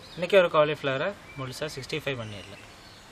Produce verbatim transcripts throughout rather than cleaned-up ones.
இன்றைக்கி ஒரு காலிஃப்ளவரை முழுசாக சிக்ஸ்டி ஃபைவ் பண்ணிடலாம்.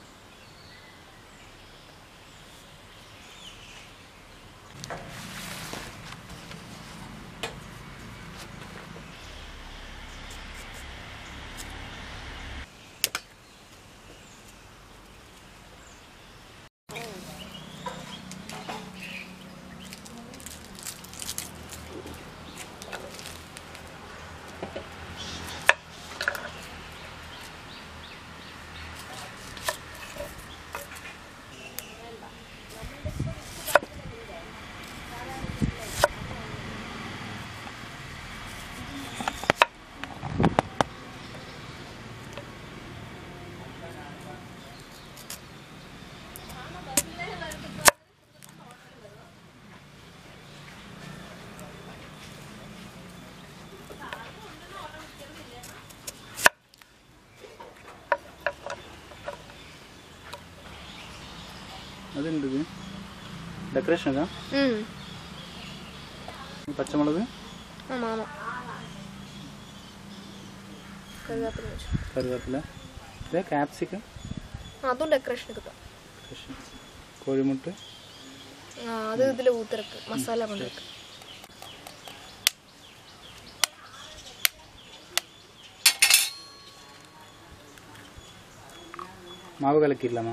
அது என்னது டெக்கரேஷனா? ம் பச்சை மிளகு. ஆமாம் ஆமாம் கருவேப்பிலை கருவேப்பிலை. இதே கேப்சிகம். அதுவும் டெக்கரேஷனுக்கு தான். கோழி முட்டை அது இதில் ஊற்றுறக்கு மசாலா பண்ணுறதுக்கு. மாவு கலக்கிடலாமா?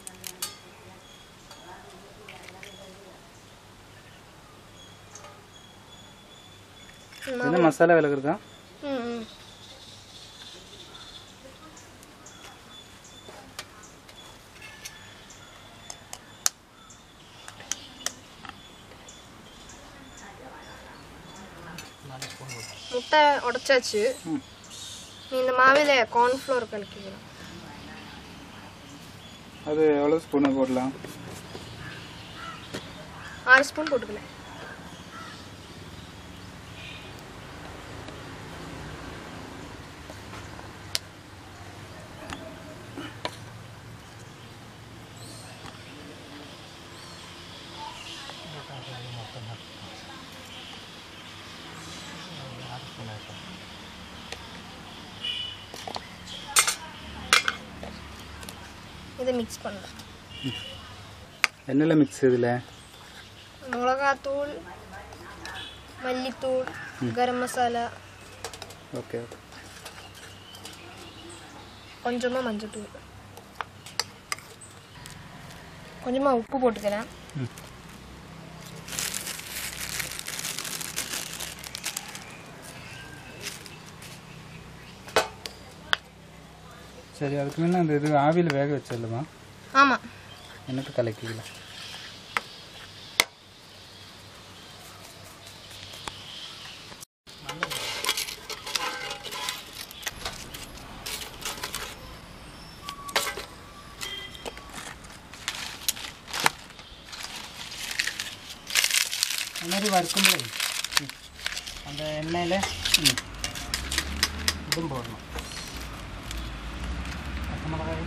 என்ன மசாலா விளக்குறதா? ம் முட்டை உடைச்சாச்சு. நீ இந்த மாவில் கார்ன்ஃப்ளவர் கலக்கிக்கலாம். அது எவ்வளோ ஸ்பூன் போடலாம்? ஆறு ஸ்பூன் போட்டுக்கலாம். இதை மிக்ஸ் பண்ணலாம். என்னெல்லாம் மிக்ஸ் இதில்? மிளகாத்தூள், மல்லித்தூள், கரம் மசாலா. ஓகே. கொஞ்சமாக மஞ்சள், கொஞ்சமாக உப்பு போட்டுக்கிறேன். சரி, அதுக்கு முன்னே அந்த இது ஆவியில் வேக வச்சிடலாமா? ஆமாம். என்னட்டு கலக்கிக்கலாம். அந்த மாதிரி வறுக்கும்போது அந்த எண்ணெயில் இதுவும் போடணும். பச்சை மிளகாய்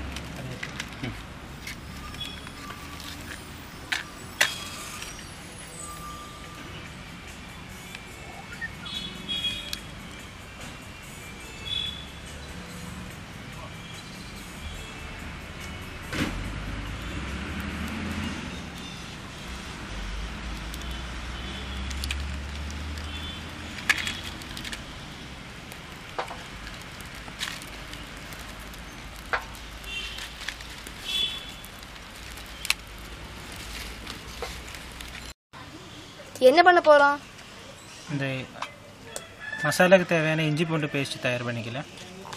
என்ன பண்ண போகிறோம்? இந்த மசாலாவுக்கு தேவையான இஞ்சி பூண்டு பேஸ்ட் தயார் பண்ணிக்கலாம்.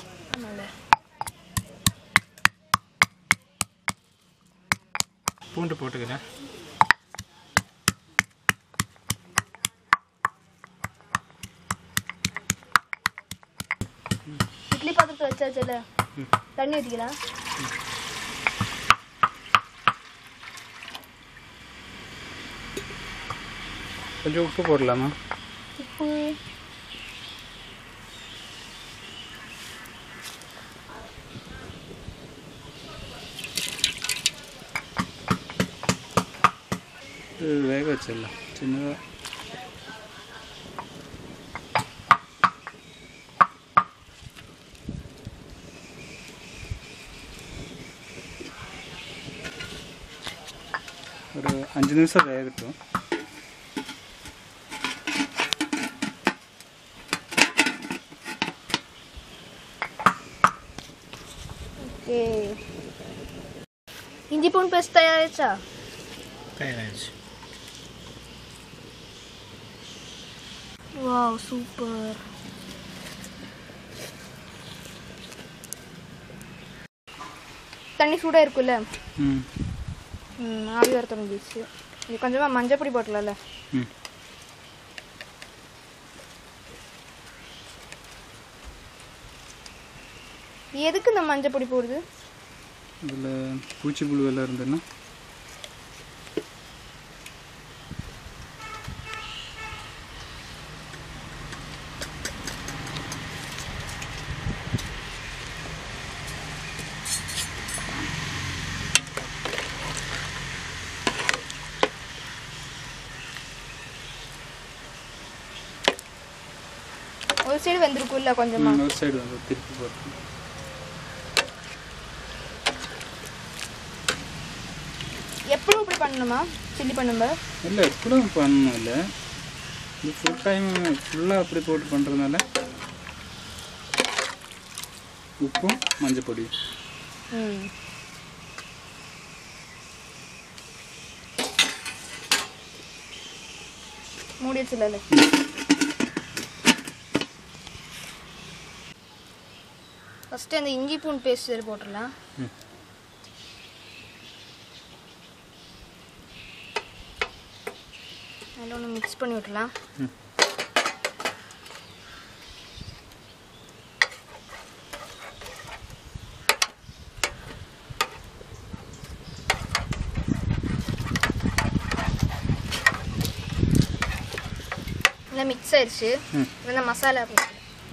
பூண்டு போட்டுக்கிறேன். இட்லி பாத்திரத்தை வச்சாச்சுல, தண்ணி ஊற்றிக்கலாம். கொஞ்சம் உப்பு போடலாமா? உப்பு வேக வச்சிடலாம் சின்னதாக. അഞ്ച് നിമിഷം വേഗം இஞ்சி பூண்டு பேஸ்ட் தயாரிச்சா தயாராகிடுச்சு. Wow super. தண்ணி சூடாக இருக்குல்ல, ம் ம் ஆவி வர தொடங்கிடுச்சு. இது கொஞ்சமாக மஞ்சள் பொடி போட்டலாம்ல. ம் எதுக்கு இந்த மஞ்சள் பொடி போடுது? இதில் பூச்சி புழு எல்லாம் இருந்ததுன்னா ஒரு சைடு வெந்திருக்கும்ல கொஞ்சமா. ஒரு சைடு வந்து திருப்பி போட்டு எப்பவும் இப்படி பண்ணணுமா சில்லி பண்ணும்போது? இல்லை எப்படியும் பண்ணணும் இல்லை, இது ஃபுல் டைம் ஃபுல்லாக அப்படி போட்டு பண்ணுறதுனால உப்பும் மஞ்சள் பொடி. ம் மூடி வச்சுல. ஃபஸ்ட்டு அந்த இஞ்சி பூண்டு பேஸ்ட் இதில் போட்டுடலாம். அதில் ஒன்று மிக்ஸ் பண்ணி விட்டுலாம். நல்லா மிக்ஸ் ஆயிடுச்சு. இந்த மசாலா போட்டு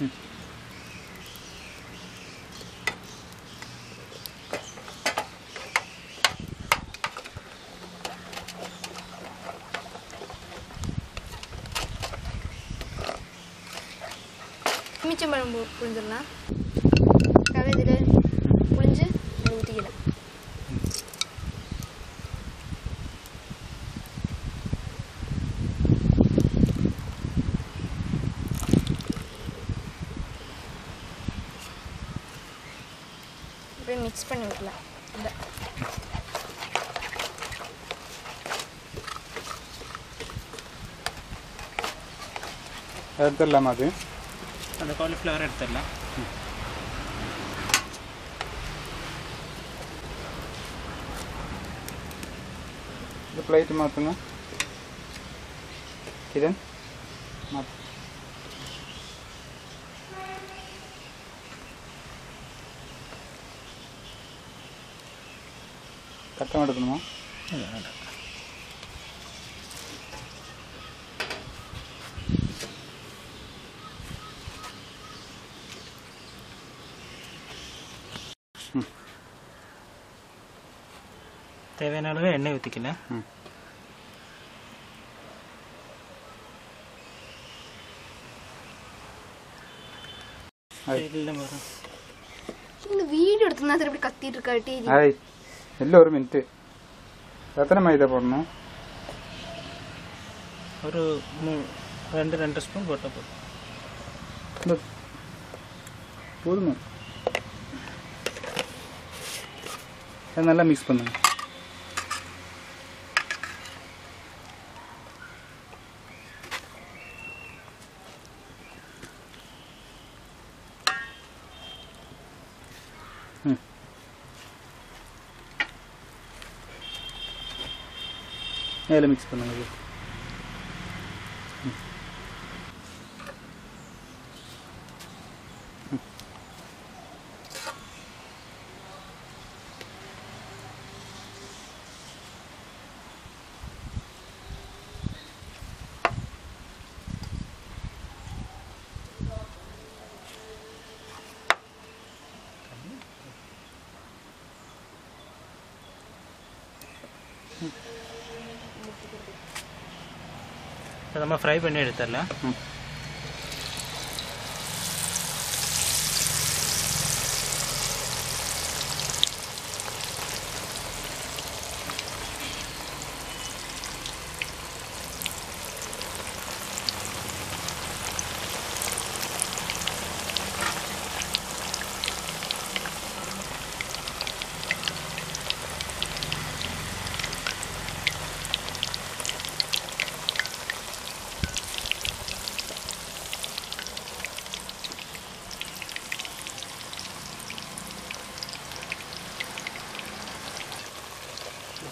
மிச்சம்பழம் புழிஞ்சிடலாம். கரை இதில் புழிஞ்சு அதை ஊற்றிக்கலாம். அப்படியே மிக்ஸ் பண்ணி விடலாம். இந்த எடுத்துடலாமா? அது அந்த காலிஃப்ளவர் எடுத்துடலாம். இந்த பிளேட் மாற்றுங்க கிரண். மாற்று. கட்டம் எடுக்கணுமா? தேவையான அளவு எண்ணெய் ஊற்றிக்கலாம். இந்த வீடியோ எடுத்துனா திருப்பி கத்திட்டு இருக்காட்டி. ஆய் இல்லை ஒரு மினிட்டு. எத்தனை மைதா போடணும்? ஒரு மூ ரெண்டு ரெண்டு ஸ்பூன் போட்டால் போதும். போதுமா? நல்லா மிக்ஸ் பண்ணுங்க. ம் மேலே மிக்ஸ் பண்ணுங்க. நம்ம ஃப்ரை பண்ணி எடுத்துடலாம்.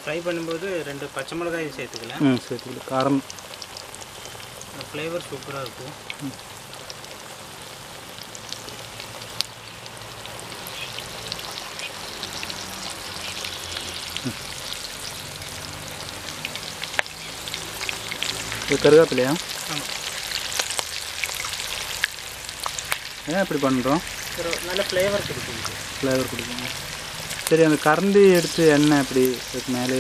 ஃப்ரை பண்ணும்போது ரெண்டு பச்சை மிளகாய் சேர்த்துக்கலாம். ம் சேர்த்துக்கலாம். காரம் ஃப்ளேவர் சூப்பராக இருக்கும். இது கருவேப்பிலையா? ஆமாம். ஏன் இப்படி பண்ணுறோம்? நல்ல ஃப்ளேவர் கொடுக்கும். ஃப்ளேவர் கொடுக்குங்க. சரி, அந்த கரண்டி எடுத்து எண்ணெய் அப்படி இதுக்கு மேலே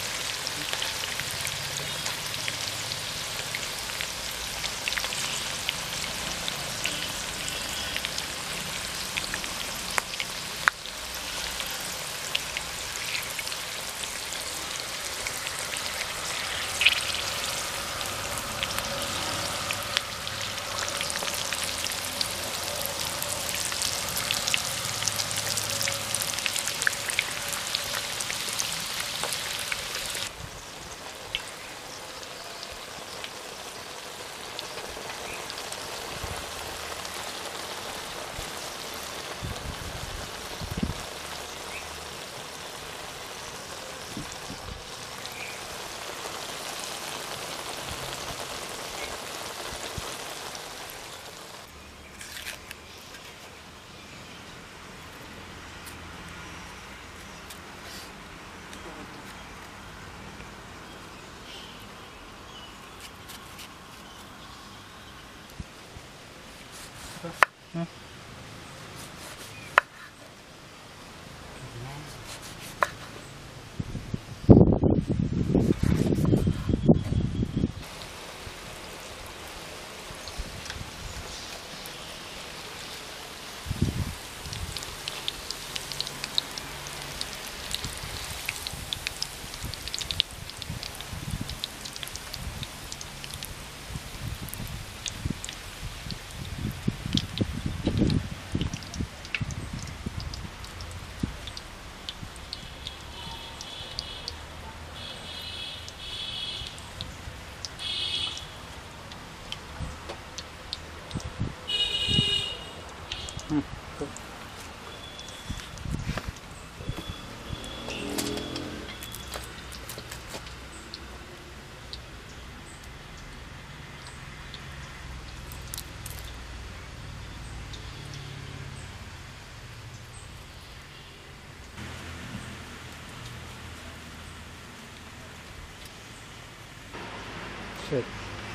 சரி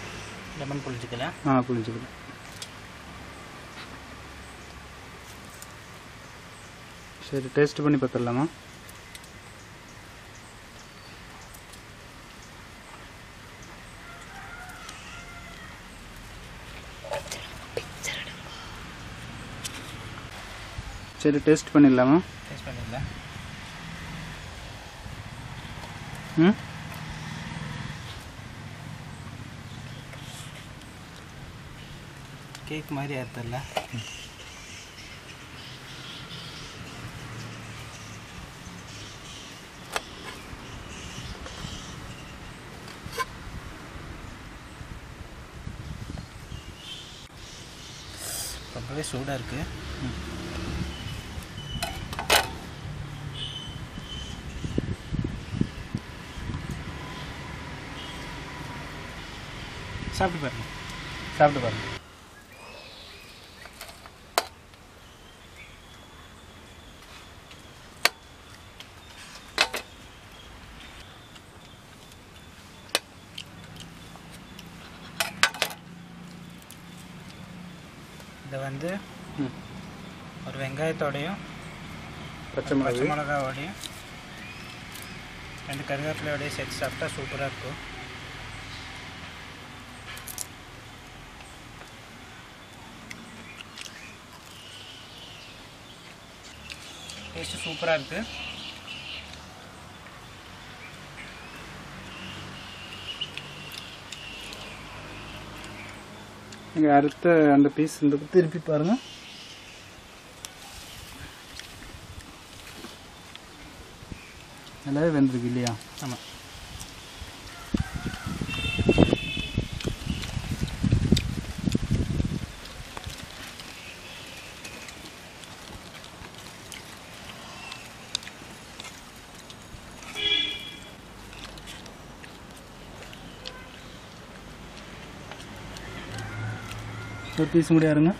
லெமன் புளிஞ்சிக்கலாம். ஆ புளிஞ்சிக்கலாம். சரி, டேஸ்ட் பண்ணி பார்த்துடலாமா? சரி, டேஸ்ட் பண்ணிடலாமா? டேஸ்ட் பண்ணிடலாம். ம் கேக் மாதிரி அறுத்தல. ரொம்பவே சூடாக இருக்குது. சாப்பிட்டு பாருங்க. சாப்பிட்டு பாருங்க. இதை வந்து ஒரு வெங்காயத்தோடையும் பச்சை பச்சை மிளகாய் மிளகாவோடையும் ரெண்டு கருவேப்பிலையோடையும் சேர்த்து சாப்பிட்டா சூப்பராக இருக்கும். டேஸ்ட்டு சூப்பராக இருக்குது. நீங்கள் அடுத்த அந்த பீஸ் இந்த திருப்பி பாருங்கள். நல்லாவே வெந்திருக்கு இல்லையா? ஆமாம். ஒரு பீஸ் கூட இருங்க.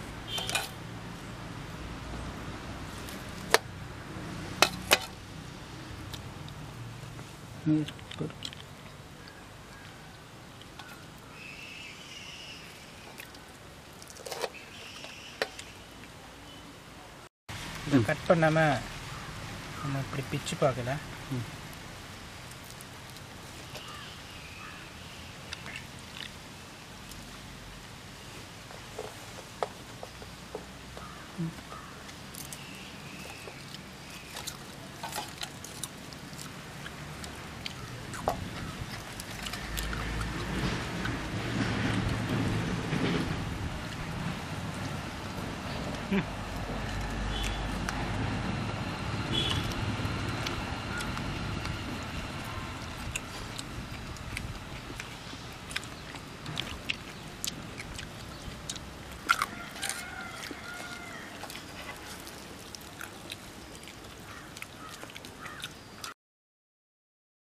இதை கட் பண்ணாமல் நம்ம இப்படி பிச்சு பார்க்கல. ம்